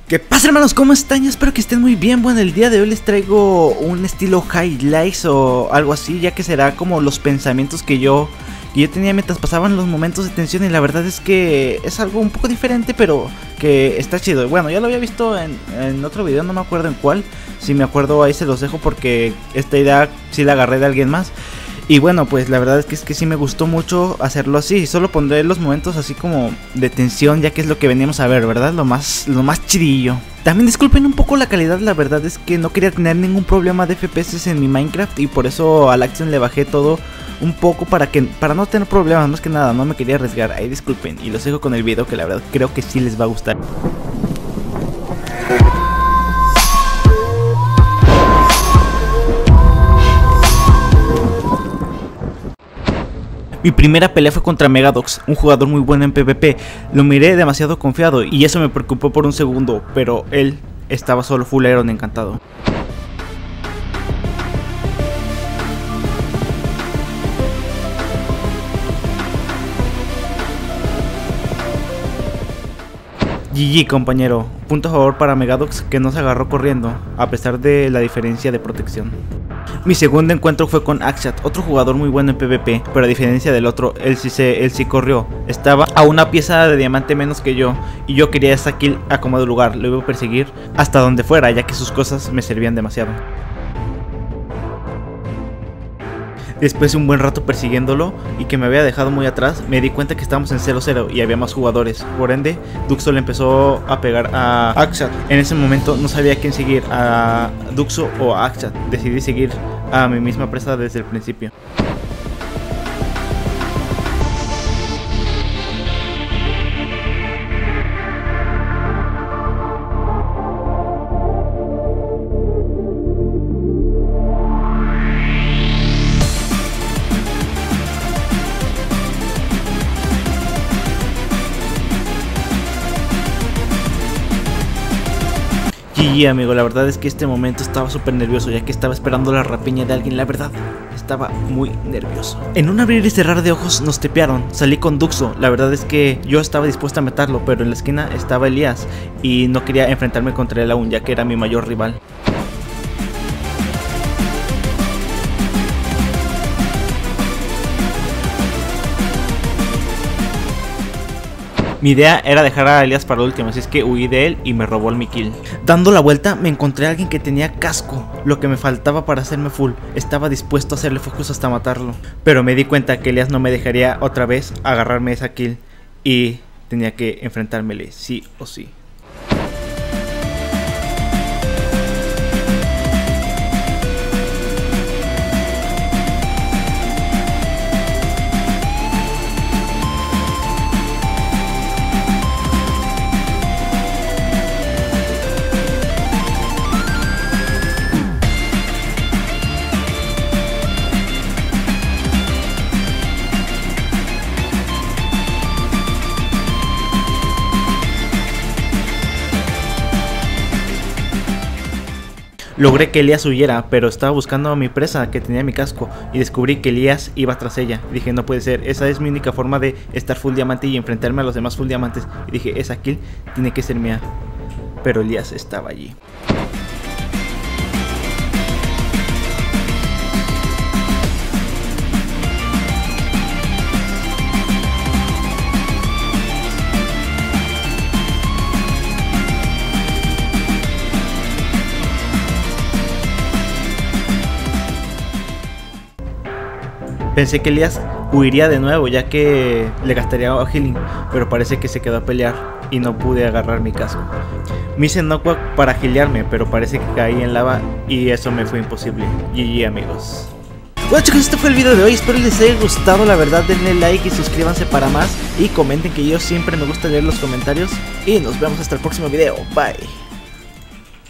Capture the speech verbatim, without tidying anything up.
¿Qué pasa, hermanos? ¿Cómo están? Yo espero que estén muy bien. Bueno, el día de hoy les traigo un estilo highlights o algo así, ya que será como los pensamientos que yo que yo tenía mientras pasaban los momentos de tensión. Y la verdad es que es algo un poco diferente, pero que está chido. Bueno, ya lo había visto en, en otro video, no me acuerdo en cuál. Si me acuerdo ahí se los dejo porque esta idea sí la agarré de alguien más. Y bueno, pues la verdad es que, es que sí me gustó mucho hacerlo así. Solo pondré los momentos así como de tensión, ya que es lo que veníamos a ver, ¿verdad? Lo más, lo más chidillo. También disculpen un poco la calidad, la verdad es que no quería tener ningún problema de F P S en mi Minecraft. Y por eso al Action le bajé todo un poco para que para no tener problemas, más que nada, no me quería arriesgar. Ahí disculpen y los dejo con el video que la verdad creo que sí les va a gustar. Mi primera pelea fue contra Megadox, un jugador muy bueno en PvP. Lo miré demasiado confiado y eso me preocupó por un segundo, pero él estaba solo full Iron encantado. G G, compañero, punto a favor para Megadox, que no se agarró corriendo, a pesar de la diferencia de protección. Mi segundo encuentro fue con Akshat, otro jugador muy bueno en PvP, pero a diferencia del otro, él sí, se, él sí corrió. Estaba a una pieza de diamante menos que yo, y yo quería esa kill a como de lugar. Lo iba a perseguir hasta donde fuera, ya que sus cosas me servían demasiado. Después de un buen rato persiguiéndolo y que me había dejado muy atrás, me di cuenta que estábamos en cero cero y había más jugadores. Por ende, Duxo le empezó a pegar a Akshat. En ese momento no sabía a quién seguir, a Duxo o a Akshat. Decidí seguir a mi misma presa desde el principio. G G, amigo, la verdad es que este momento estaba súper nervioso, ya que estaba esperando la rapiña de alguien. La verdad, estaba muy nervioso. En un abrir y cerrar de ojos nos tepearon. Salí con Duxo. La verdad es que yo estaba dispuesto a matarlo, pero en la esquina estaba Elías y no quería enfrentarme contra él aún, ya que era mi mayor rival. Mi idea era dejar a Elías para el último, así es que huí de él y me robó el mi kill. Dando la vuelta me encontré a alguien que tenía casco, lo que me faltaba para hacerme full. Estaba dispuesto a hacerle focus hasta matarlo, pero me di cuenta que Elías no me dejaría otra vez agarrarme esa kill y tenía que enfrentármele sí o sí. Logré que Elías huyera, pero estaba buscando a mi presa que tenía mi casco y descubrí que Elías iba tras ella. Dije, no puede ser, esa es mi única forma de estar full diamante y enfrentarme a los demás full diamantes. Y dije, esa kill tiene que ser mía, pero Elías estaba allí. Pensé que Elías huiría de nuevo, ya que le gastaría healing, pero parece que se quedó a pelear y no pude agarrar mi casco. Me hice knockback para healearme, pero parece que caí en lava y eso me fue imposible. G G, amigos. Bueno, chicos, este fue el video de hoy, espero les haya gustado. La verdad, denle like y suscríbanse para más y comenten, que yo siempre me gusta leer los comentarios. Y nos vemos hasta el próximo video, bye.